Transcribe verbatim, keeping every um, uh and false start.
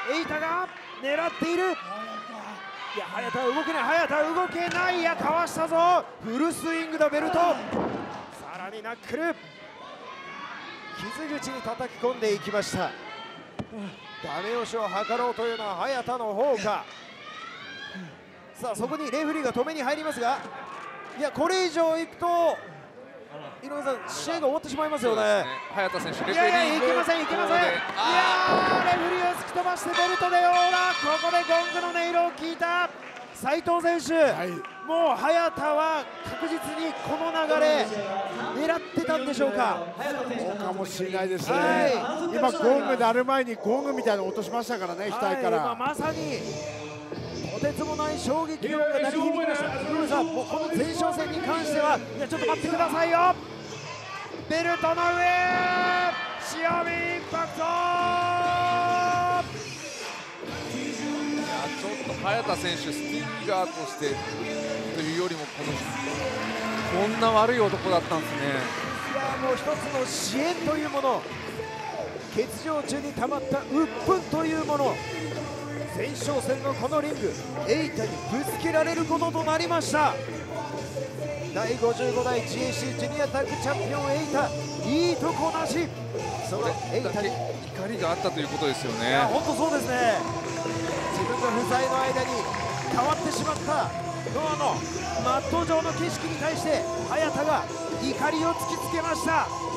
エイタが狙っている。いや早田は動けない、早田は動けない。いやかわしたぞ。フルスイングのベルト、さらにナックル、傷口に叩き込んでいきました。ダメ押しを図ろうというのは早田の方か。さあそこにレフェリーが止めに入りますが、いやこれ以上いくと井上さん試合が終わってしまいますよね。 ね、早田選手レフェリーいやいやいけませんいけません。いやーレフェリーを突き飛ばしてベルトでオーラ。ここでゴングの音色を聞いた斉藤選手、はい、もう早田は確実にこの流れ狙ってたんでしょうか。 そうかもしれないですね、 はい、 今ゴング鳴る前にゴングみたいなの落としましたからね、額から、 はい、まあ、まさにとてつもない衝撃音が鳴り響きました。井上さん、もうこの前哨戦に関しては、いやちょっと待ってくださいよ。ベルトの上、塩見インパクト。 いやちょっと早田選手、スティッガーとしてというよりもこのこんな悪い男だったんですね。 いやもう一つの支援というもの、欠場中にたまった鬱憤というもの、前哨戦のこのリング、エイタにぶつけられることとなりました。だいごじゅうごだい ジェーシー ジュニアタッグチャンピオンエイタ、いいとこなし。そのエイタに怒りがあったということですよね。 いや本当そうですね。自分が不在の間に変わってしまったノアのマット上の景色に対して早田が怒りを突きつけました。